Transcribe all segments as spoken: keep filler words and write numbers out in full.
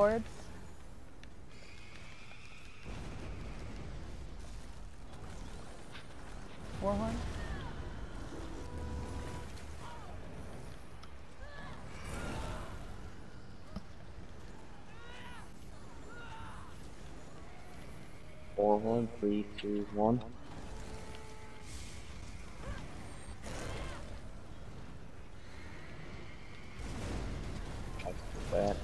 Orbs. Warhorn. Four, one, three, two, one. That's bad.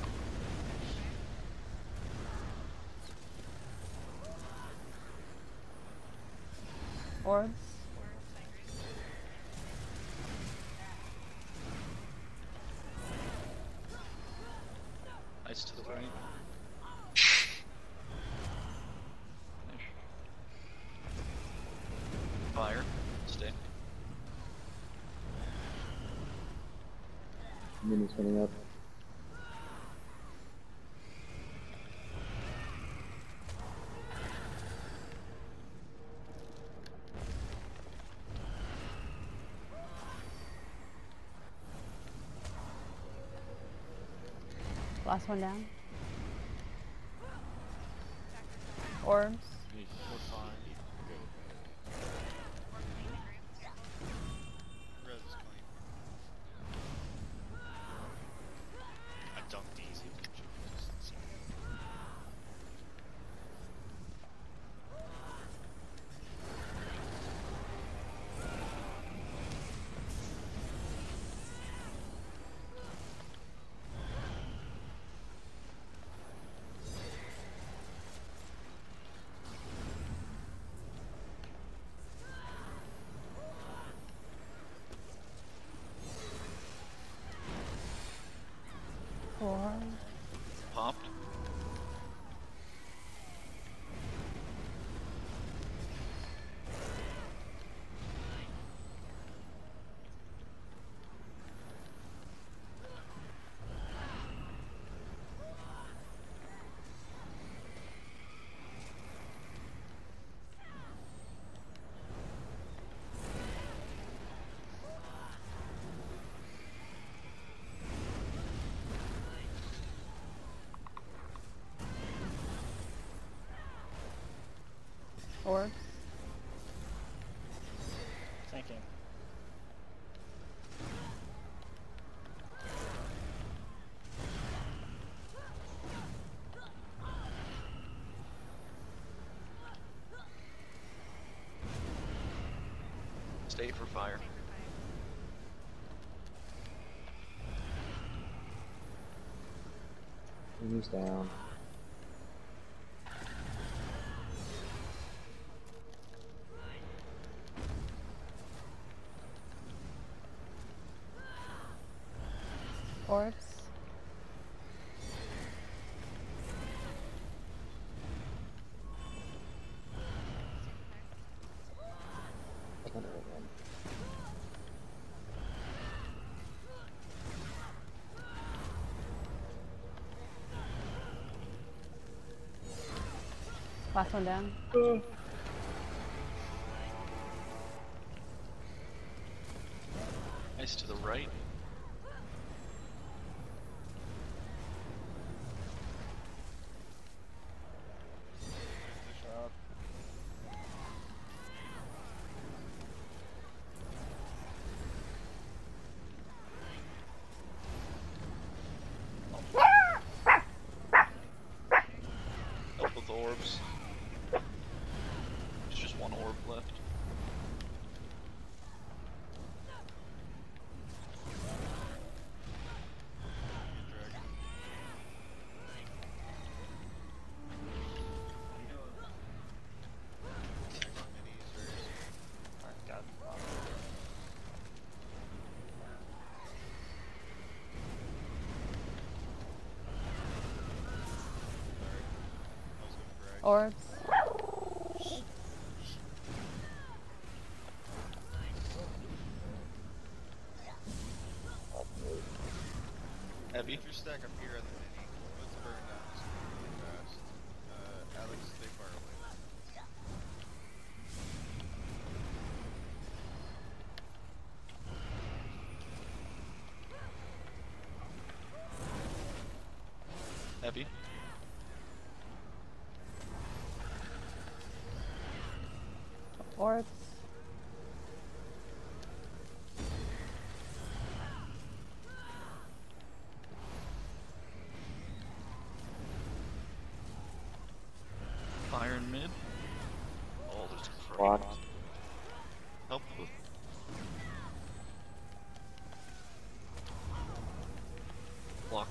Orbs. Ice to the right. Fire. Stay. Mini's coming up. Last one down. Orbs. We're fine. Res is clean. I dunked easy. Four. Popped. Orbs. Thinking. Stay for fire. Mini's down. Orbs. Last one down. Ice to the right. Help with orbs. There's just one orb left. Orbs. Heavy. If you're stack up here at the mini, let's burn down this really fast. Uh, Alex, stay far away. Heavy. Orbs. Fire in mid. Oh, there's a Blocked. Help with. Block.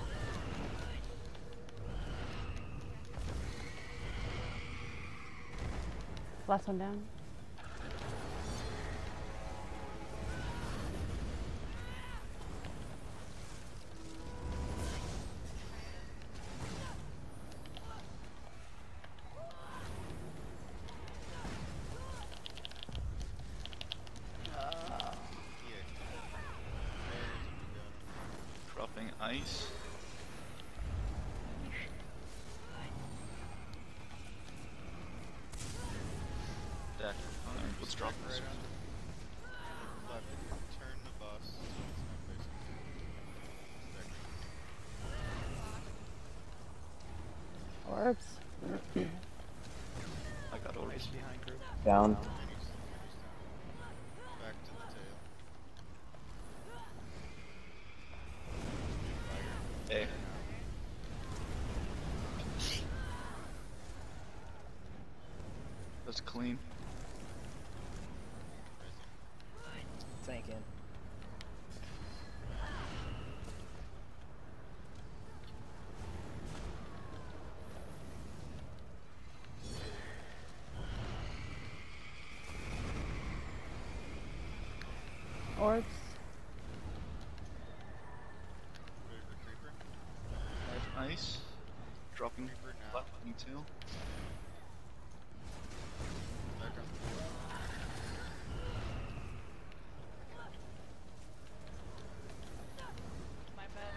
Last one down. Dropping ice. Deck. Alright, let's drop this. Right on. Left. Turn the boss. So it's not facing. Orbs. I got Orbs. behind group. Down. Back to the tail. Hey. That's clean. Thinking. Orbs. Ready for creeper? Ice. Dropping Creeper now. left detail. Back on the floor. My bad.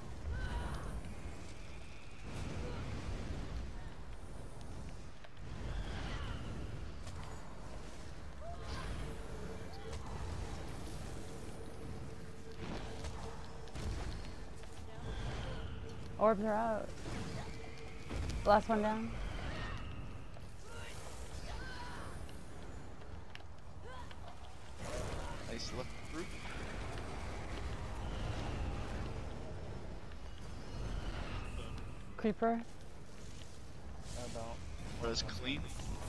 Orbs are out. Last one down. Ice left group. Creeper. I don't. Res clean.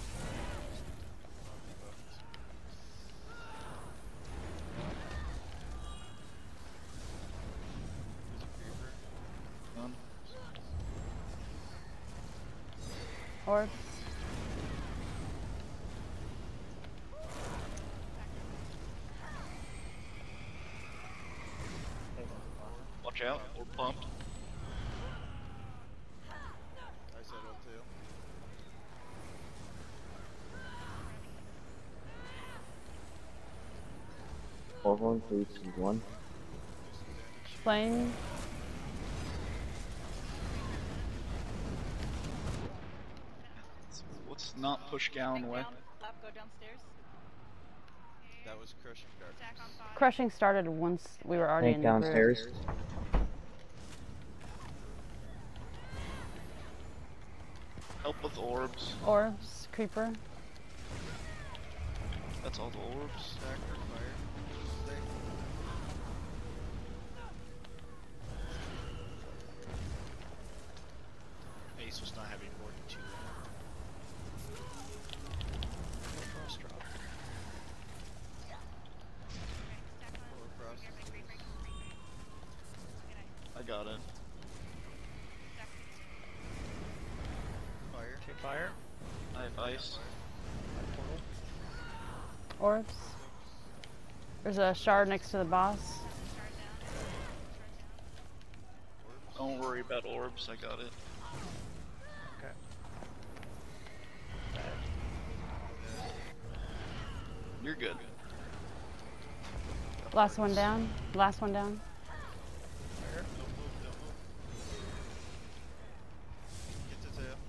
There's a creeper. Done. Orbs. Watch out. We're pumped. I said up tail. Four, one, three, two, one. Do some damage. Flame. Let's not push Gallon away. Down, up, go downstairs. That was crushing darkness. Attack on five. Crushing started once we were already Tank in the group. downstairs. Help with orbs. Orbs. Creeper. That's all the orbs. Attack or fire. Stay. Ace was not having more than two. Frost drop. Four frost. I got it. Fire. Okay, fire. I have ice. Portal. Orbs. There's a shard next to the boss. Orbs. Don't worry about orbs. I got it. Okay. You're good. Last one down. Last one down. Fire. Don't move, don't move. Get to tail.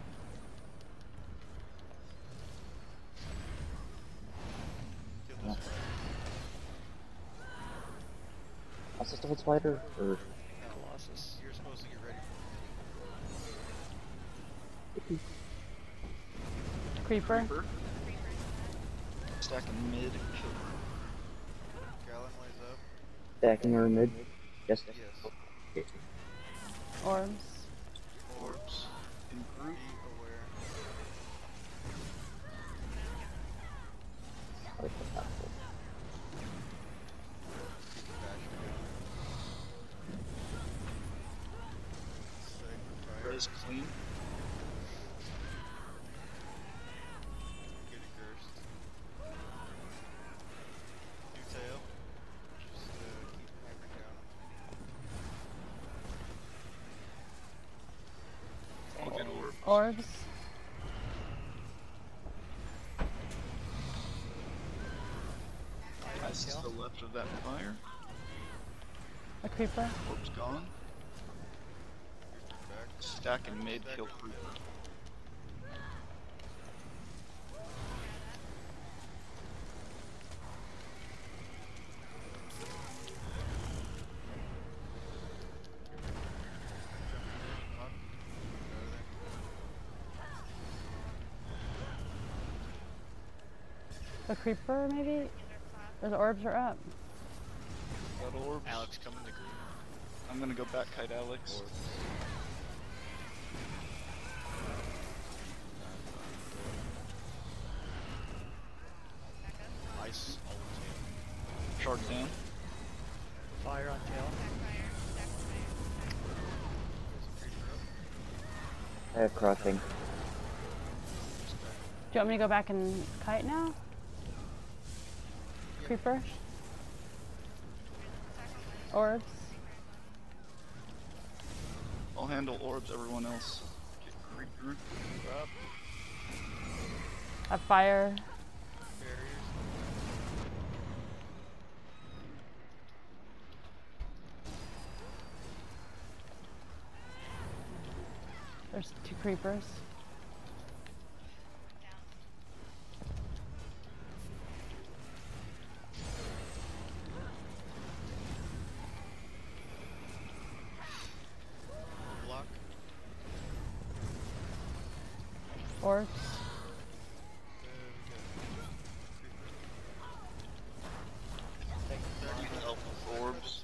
Kill this spider. Assist of a spider or Colossus. You're supposed to get ready for Creeper. Creeper. Stacking mid. Kill. Gallonway's up. Stacking our mid. Yes. Yes. Orbs. Orbs. In group. Be aware. Res clean. Get it cursed. New tail. Just uh, keep hammering down. I'll get orb. Orbs. Ice is to the left of that fire. A creeper. Orb's gone. Back. Stacking mid. Kill creeper. Up. A creeper, maybe? Those orbs are up. Got orbs. Alex, come in the group. I'm gonna go back kite Alex. Ice. All tail. Shark down. Fire on tail. I have crossing. Do you want me to go back and kite now? Creeper? Orbs? I'll handle orbs. Everyone else. Get creep group. Up. A fire. Barriers. There's two creepers. Block. Orbs. You can help with orbs.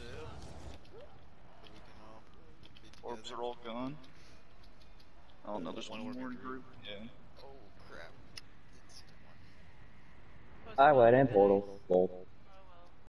Orbs are all gone. Oh no, there's one more in group. Yeah. Oh crap. Didn't see one. I went in portal. Lol.